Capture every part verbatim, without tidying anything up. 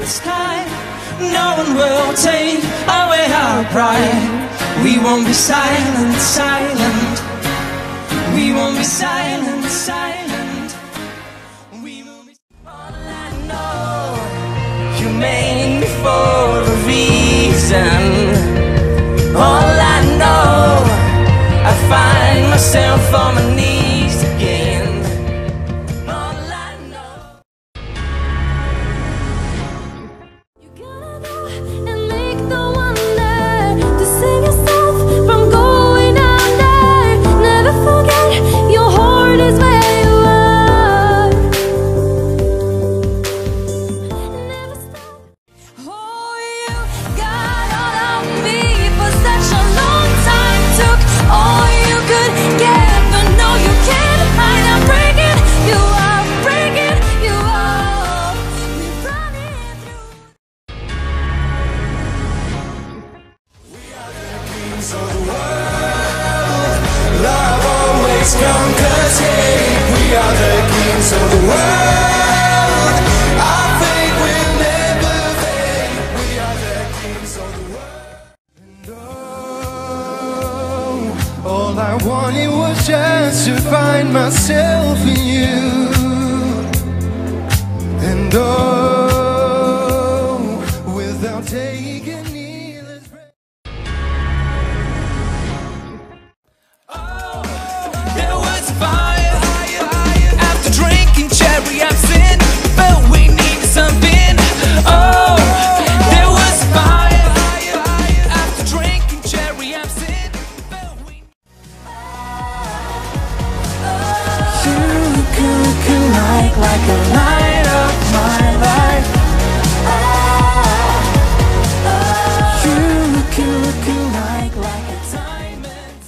sky. No one will take away our pride. We won't be silent, silent. We won't be silent, silent. We will be. All I know, you made me for a reason. All I know, I find myself on my knees again. All I know. You gotta go and make the wonder to save yourself from going under. Never forget your heart is where you are. Never stop. Oh, you got all of me for such a long time. Took all you could get, but no, you can't hide. I'm breaking you up, breaking you up. We're running through. Kings of the world, love always conquers hate. We are the kings of the world. Our faith will never fade. We are the kings of the world. And oh, all I wanted was just to find myself in you. And oh, without taking needless breath. There was fire after drinking cherry absinthe, but we needed something. Oh, there was fire after drinking cherry absinthe, but we. You could, could like, like a light of my life. You could, could like, like a diamond.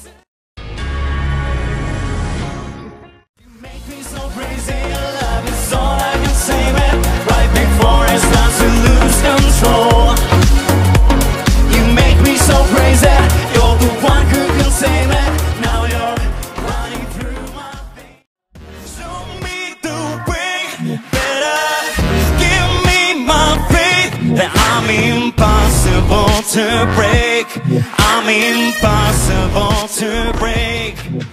Make me so crazy, love is all I can say, man. Right before it starts to lose control. You make me so crazy, you're the one who can save me. Now you're running through my veins. Show me the way better. Give me my faith that I'm impossible to break. I'm impossible to break.